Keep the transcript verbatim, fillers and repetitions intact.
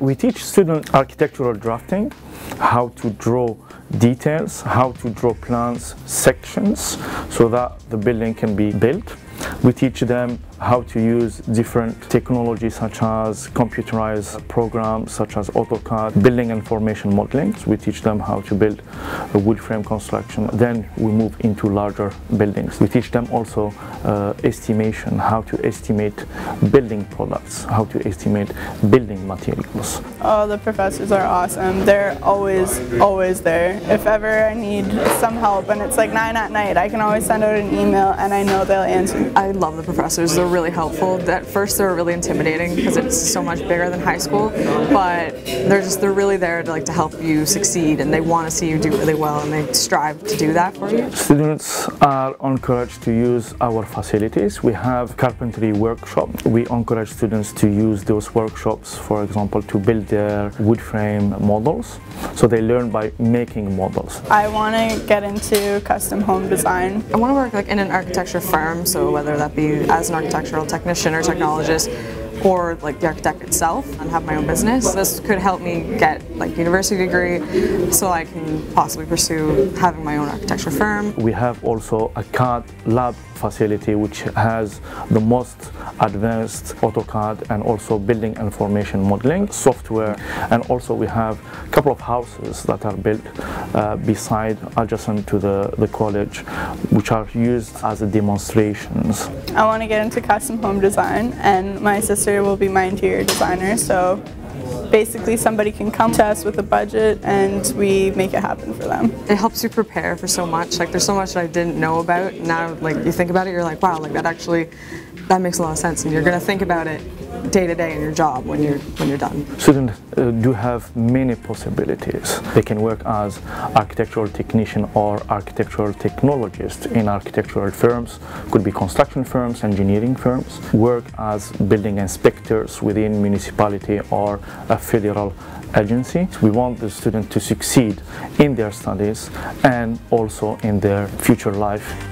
We teach students architectural drafting, how to draw details, how to draw plans, sections, so that the building can be built. We teach them how to use different technologies such as computerized programs such as AutoCAD, building information modeling. So we teach them how to build a wood frame construction. Then we move into larger buildings. We teach them also uh, estimation, how to estimate building products, how to estimate building materials. Oh, the professors are awesome. They're always, always there. If ever I need some help and it's like nine at night, I can always send out an email and I know they'll answer. I love the professors. They're really helpful. At first they were really intimidating because it's so much bigger than high school, but they're just they're really there to like to help you succeed, and they want to see you do really well, and they strive to do that for you. Students are encouraged to use our facilities. We have carpentry workshop. We encourage students to use those workshops, for example, to build their wood frame models. So they learn by making models. I want to get into custom home design. I want to work like in an architecture firm, so whether that be as an architectural technician or technologist, or like the architect itself, and have my own business. This could help me get like university degree, so I can possibly pursue having my own architecture firm. We have also a C A D lab facility which has the most advanced AutoCAD and also building information modeling software, and also we have a couple of houses that are built uh, beside adjacent to the, the college, which are used as demonstrations. I want to get into custom home design, and my sister will be my interior designer, so basically somebody can come to us with a budget and we make it happen for them. It helps you prepare for so much. Like there's so much that I didn't know about. Now like you think about it, you're like, wow, like that actually, that makes a lot of sense, and you're going to think about it day to day in your job when you're when you're done. Students uh, do have many possibilities. They can work as architectural technician or architectural technologist in architectural firms, could be construction firms, engineering firms, work as building inspectors within municipality or a federal agency. We want the student to succeed in their studies and also in their future life.